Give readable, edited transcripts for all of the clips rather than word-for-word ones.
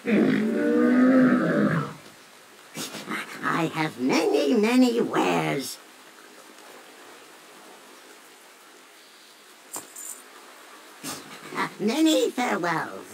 I have many, many wares. Many farewells.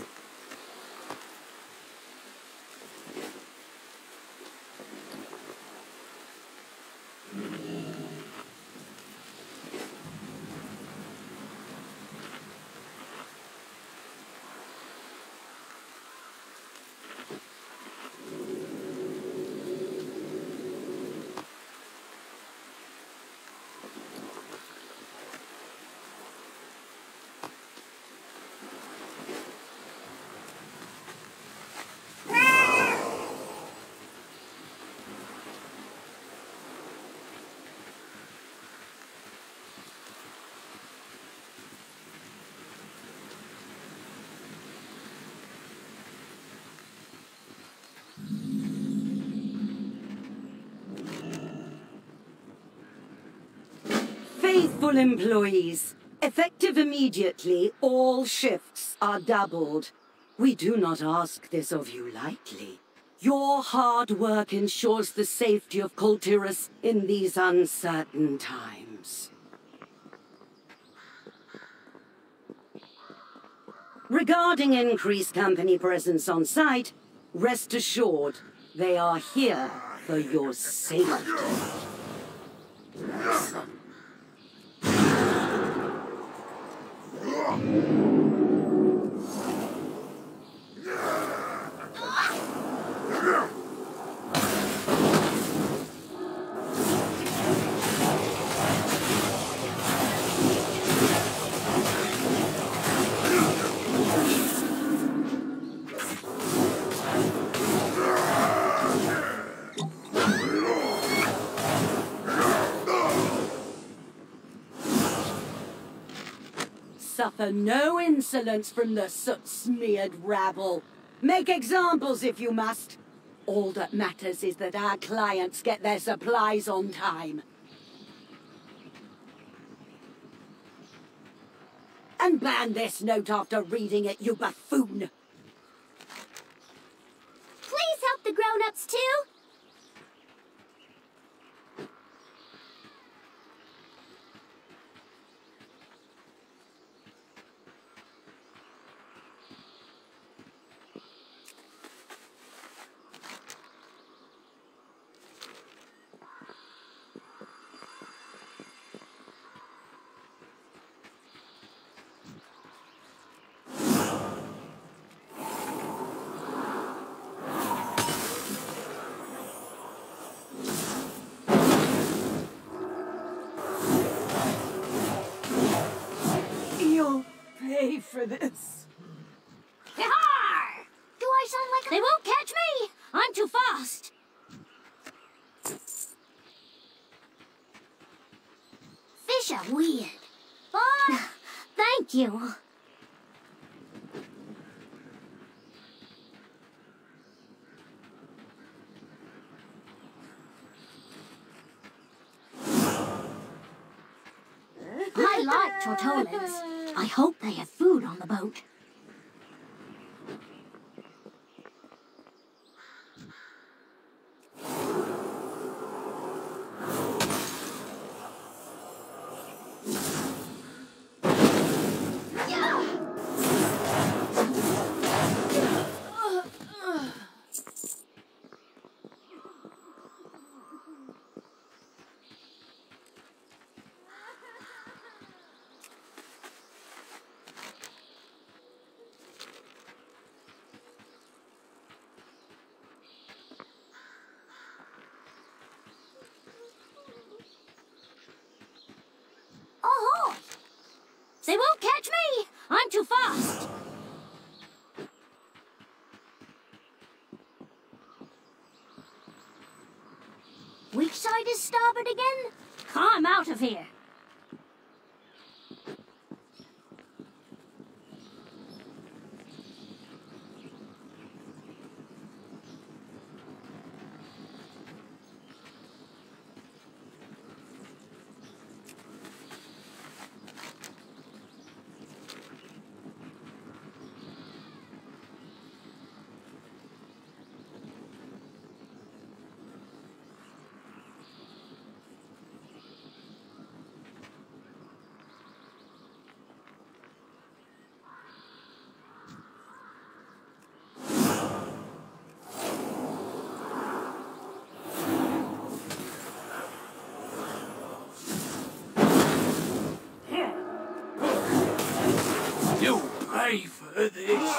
Faithful employees, effective immediately, all shifts are doubled. We do not ask this of you lightly. Your hard work ensures the safety of Tiras in these uncertain times. Regarding increased company presence on site, rest assured, they are here for your safety. Suffer no insolence from the soot-smeared rabble. Make examples if you must. All that matters is that our clients get their supplies on time. And ban this note after reading it, you buffoon! Please help the grown-ups too! Pay for this. Yar! Do I sound like they won't catch me? I'm too fast. Fish are weird. But thank you. I like tortolans. I hope they have food on the boat. Oh, they won't catch me! I'm too fast! Which side is starboard again? I'm out of here! You pay for this.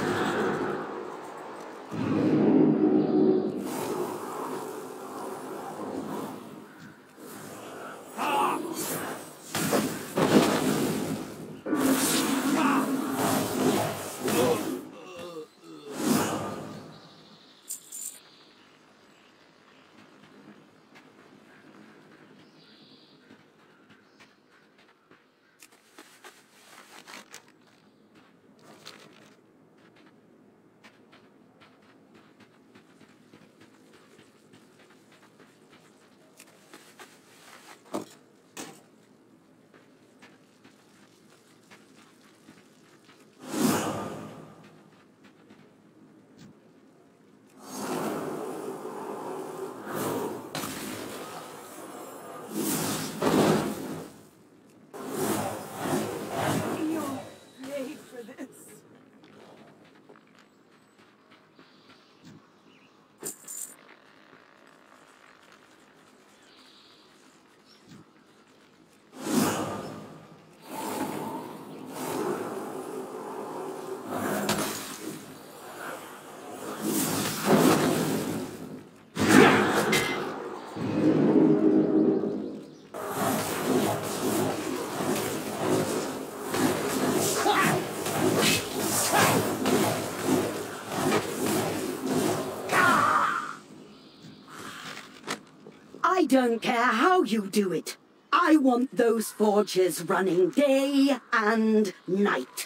I don't care how you do it. I want those forges running day and night.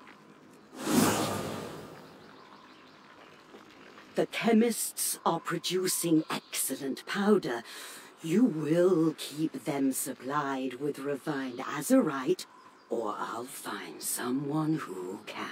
The chemists are producing excellent powder. You will keep them supplied with refined azurite, or I'll find someone who can.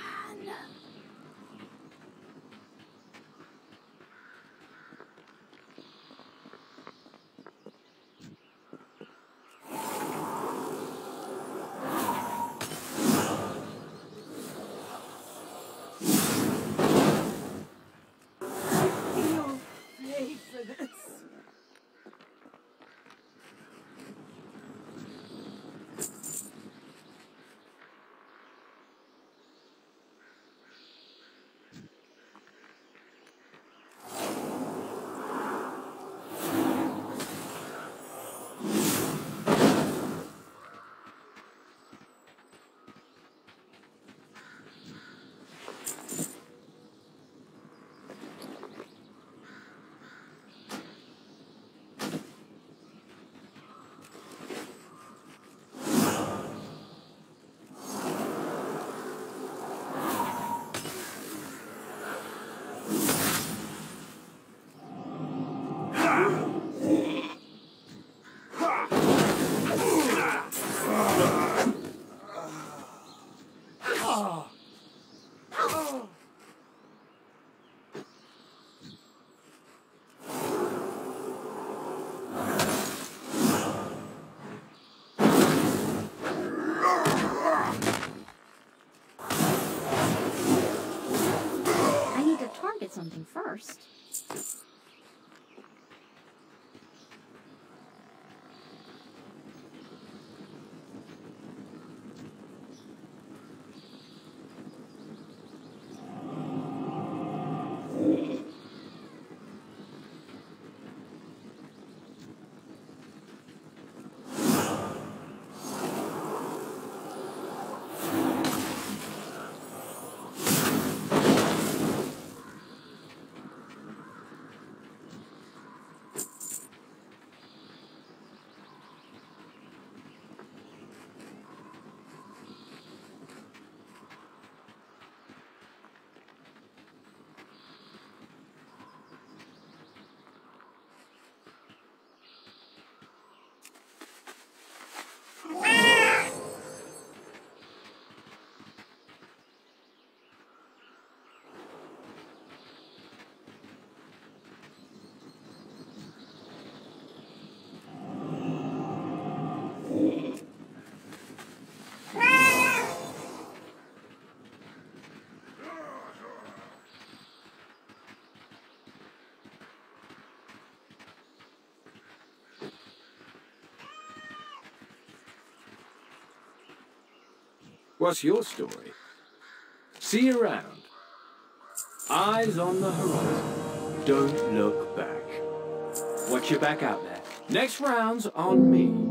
Something first. What's your story? See you around. Eyes on the horizon. Don't look back. Watch your back out there. Next round's on me.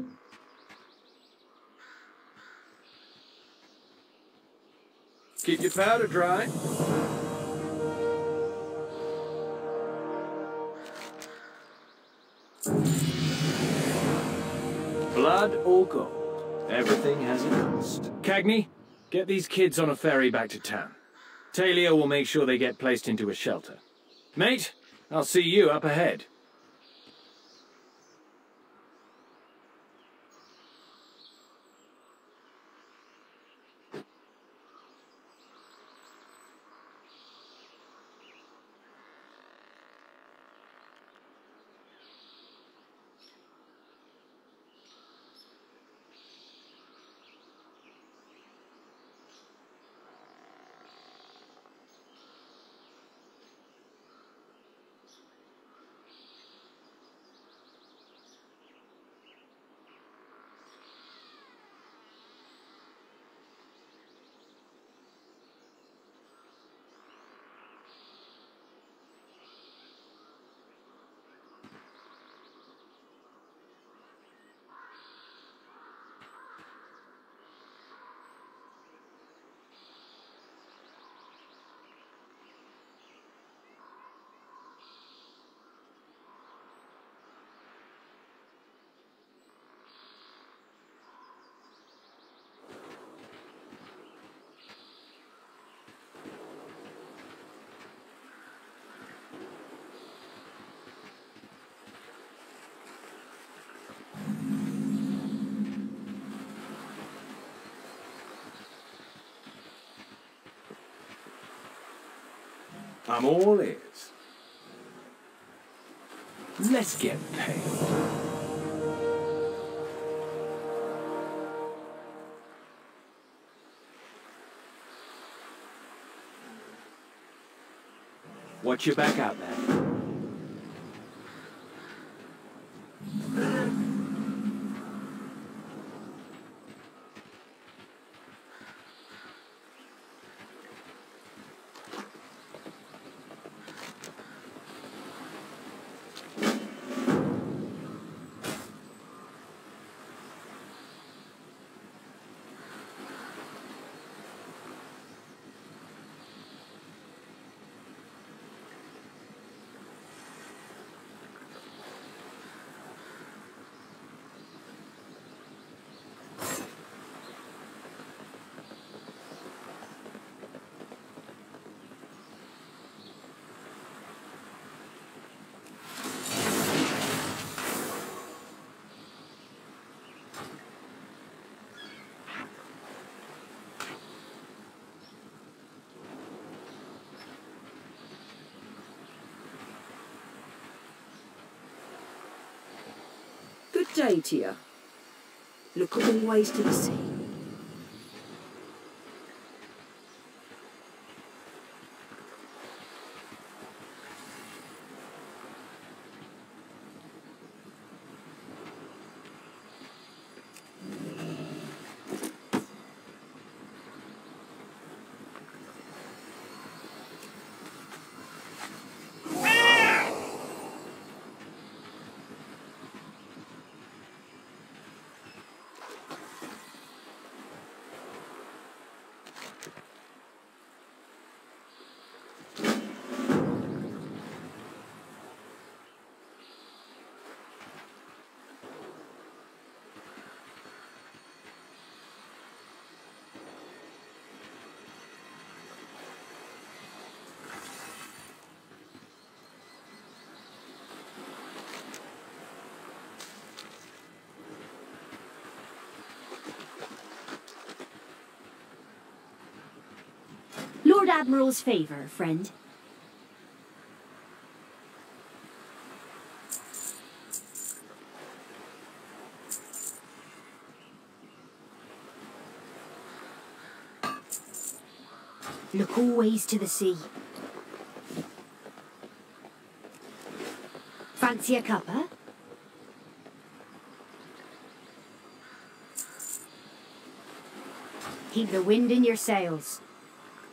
Keep your powder dry. Blood or gold, everything has a cost. Cagney, get these kids on a ferry back to town. Talia will make sure they get placed into a shelter. Mate, I'll see you up ahead. I'm all ears. Let's get paid. Watch your back out there. Good day to you. Look always to the sea. Lord Admiral's favour, friend. Look always to the sea. Fancy a cuppa? Keep the wind in your sails.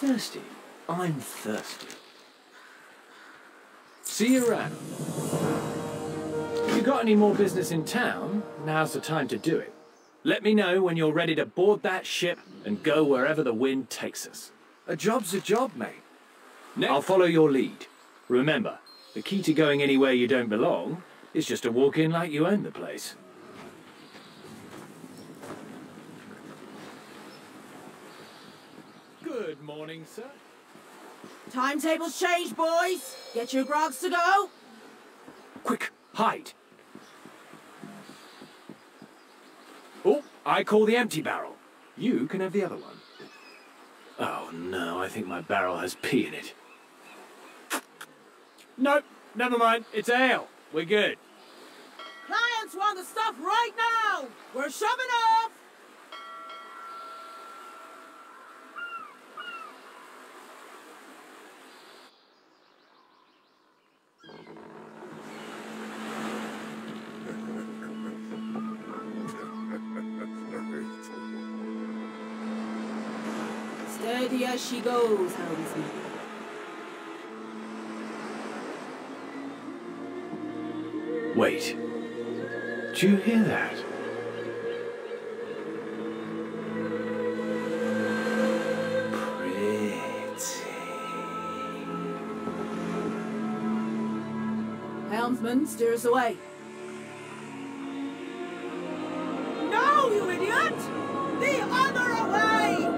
thirsty? I'm thirsty. See you around. If you got any more business in town, now's the time to do it. Let me know when you're ready to board that ship and go wherever the wind takes us. A job's a job, mate. I'll follow your lead. Remember, the key to going anywhere you don't belong is just to walk in like you own the place. Good morning, sir. Timetable's changed, boys. Get your grogs to go. Quick, hide. Oh, I call the empty barrel. You can have the other one. Oh no, I think my barrel has pee in it. Nope, never mind. It's ale. We're good. Clients want the stuff right now. We're shoving off. Steady as she goes, helmsman. Wait. Do you hear that? Helmsman, steer us away. No, you idiot! The other way!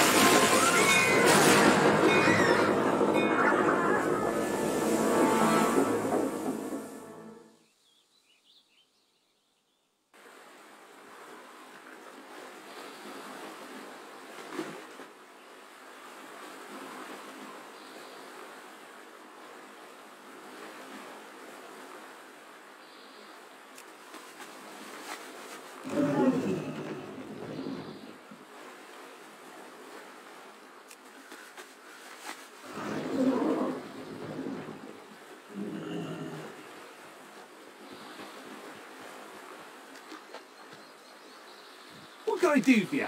What can I do for you?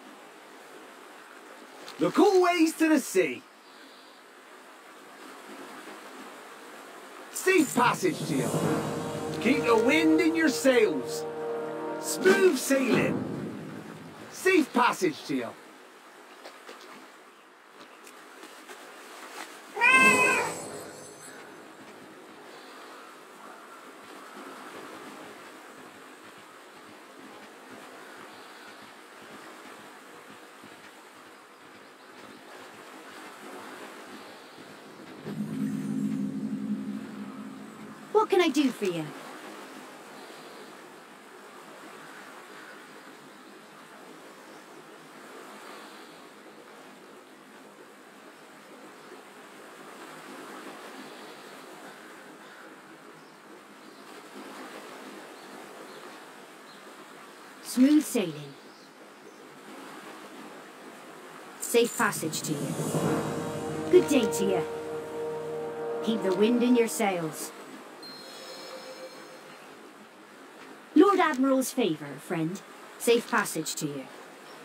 Look always to the sea. Safe passage to you. Keep the wind in your sails. Smooth sailing. Safe passage to you. What can I do for you? Smooth sailing. Safe passage to you. Good day to you. Keep the wind in your sails. Lord Admiral's favour, friend. Safe passage to you.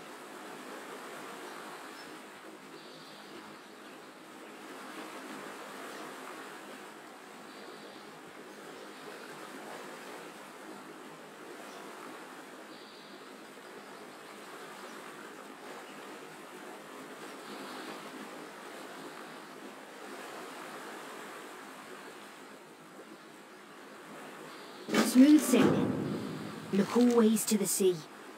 Smooth sailing. Look always to the sea.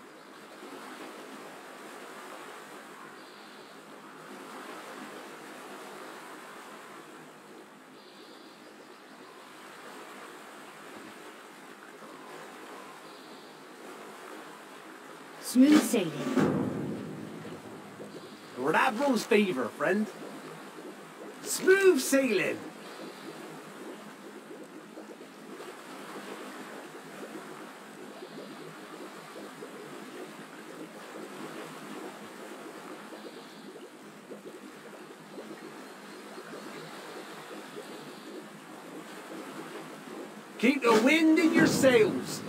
Smooth sailing. Lord Admiral's favour, friend. Smooth sailing. Keep the wind in your sails.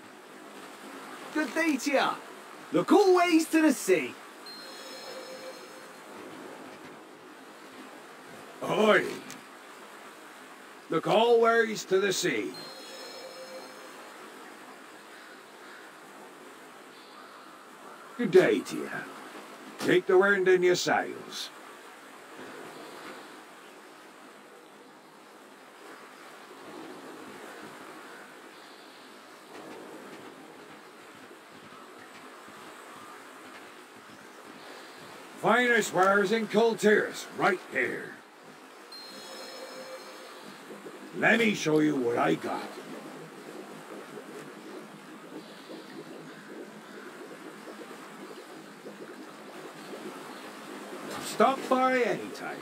Good day to ya. Look always to the sea. Ahoy! Look always to the sea. Good day to you. Take the wind in your sails. Finest wares in Tiras, right here. Let me show you what I got. Stop by anytime.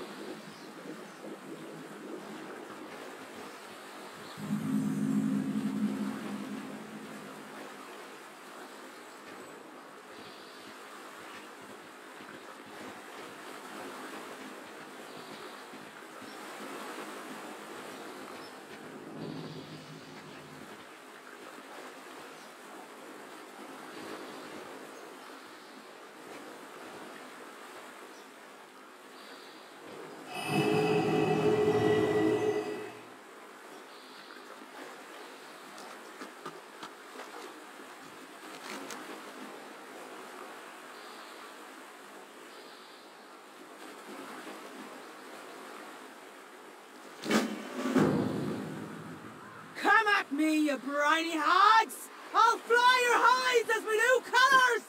Me, you briny hags! I'll fly your hides as my new colours!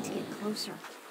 to get closer.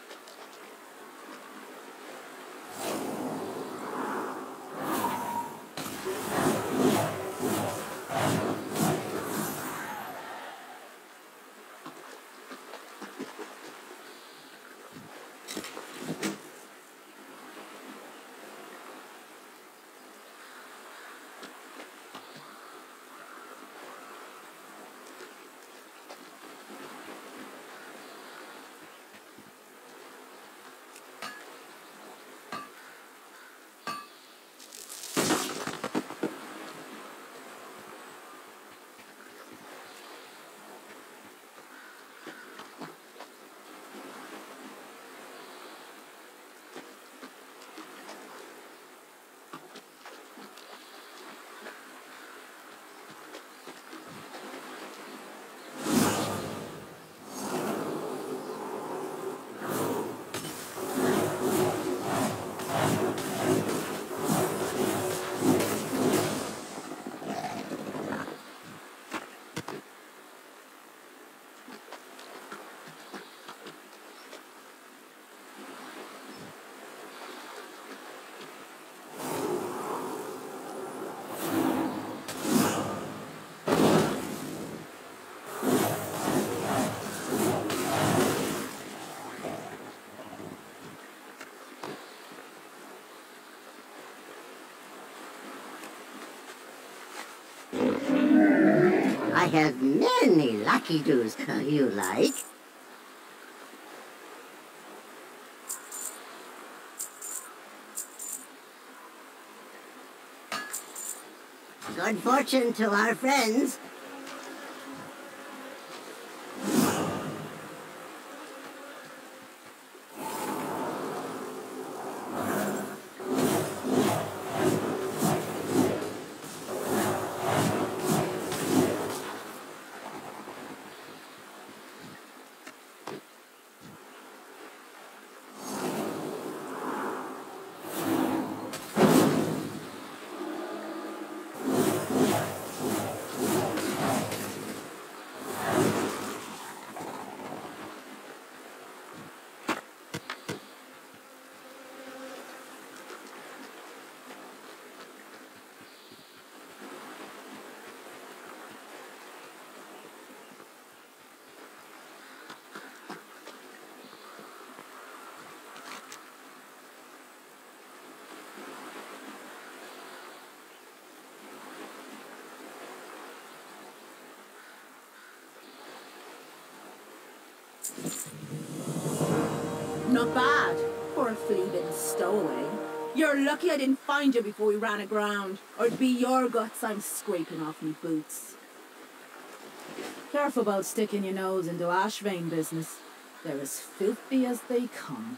I have many lucky doos you like. Good fortune to our friends. Not bad for a flea-bitten stowaway. You're lucky I didn't find you before we ran aground, or it'd be your guts I'm scraping off me boots. Careful about sticking your nose into ash vein business. They're as filthy as they come.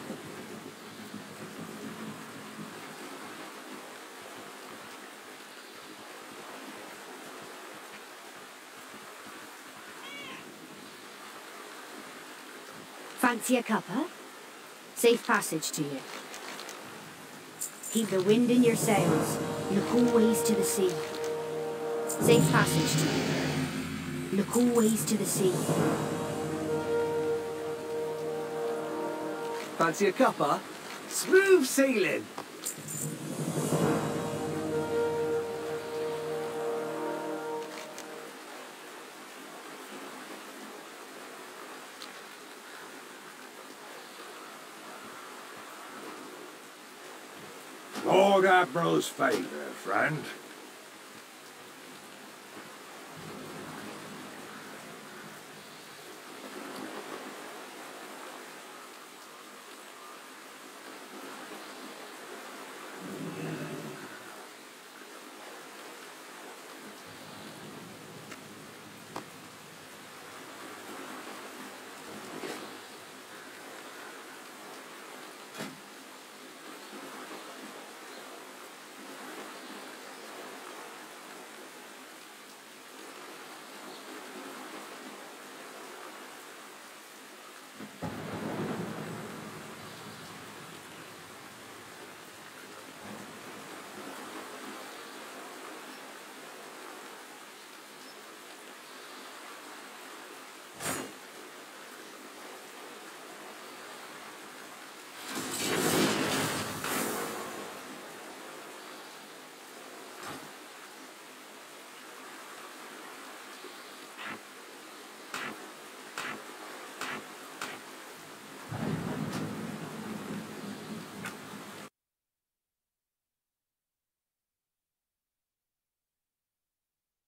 Fancy a cuppa? Safe passage to you. Keep the wind in your sails. Look always to the sea. Safe passage to you. Look always to the sea. Fancy a cuppa? Smooth sailing! Lord Admiral's favour, friend.